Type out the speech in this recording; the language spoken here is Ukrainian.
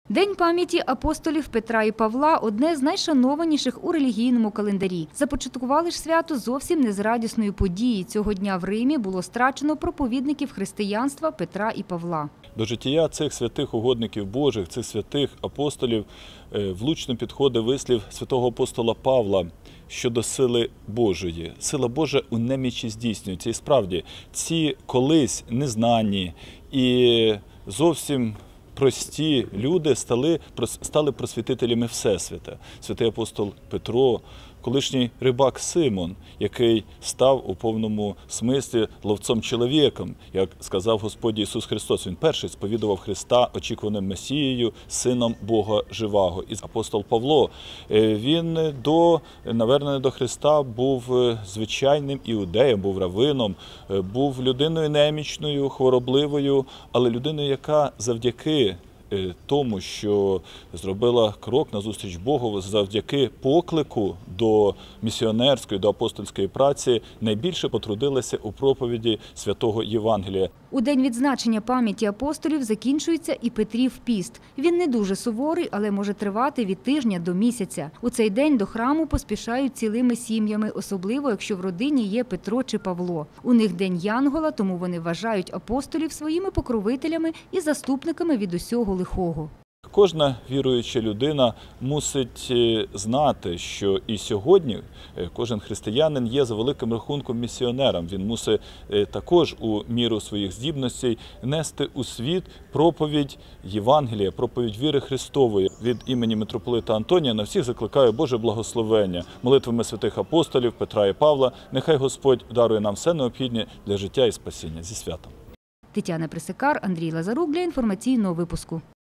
День пам'яті апостолів Петра і Павла – одне з найшанованіших у релігійному календарі. Започаткували ж свято зовсім не з радісної події. Цього дня в Римі було страчено проповідників християнства Петра і Павла. До життя цих святих угодників Божих, цих святих апостолів влучно підходить вислів святого апостола Павла щодо сили Божої. Сила Божа у немічі здійснюється. І справді, ці колись незнані і зовсім прості люди стали просвітителями Всесвіта. Святий апостол Петро, колишній рибак Симон, який став у повному смислі ловцом-чоловіком, як сказав Господь Ісус Христос. Він перший сповідував Христа очікуваним Месією, Сином Бога Живого. І апостол Павло, він до навернення до Христа був звичайним іудеєм, був равином, був людиною немічною, хворобливою, але людиною, яка завдяки тому, що зробила крок назустріч Богу, завдяки поклику до місіонерської, до апостольської праці, найбільше потрудилася у проповіді святого Євангелія. У день відзначення пам'яті апостолів закінчується і Петрів піст. Він не дуже суворий, але може тривати від тижня до місяця. У цей день до храму поспішають цілими сім'ями, особливо якщо в родині є Петро чи Павло. У них день Янгола, тому вони вважають апостолів своїми покровителями і заступниками від усього лихого. Кожна віруюча людина мусить знати, що і сьогодні кожен християнин є за великим рахунком місіонером. Він мусить також у міру своїх здібностей нести у світ проповідь Євангелія, проповідь віри Христової. Від імені митрополита Антонія на всіх закликаю Боже благословення. Молитвами святих апостолів Петра і Павла нехай Господь дарує нам все необхідне для життя і спасіння. Зі святом. Тетяна Присикар, Андрій Лазарук для інформаційного випуску.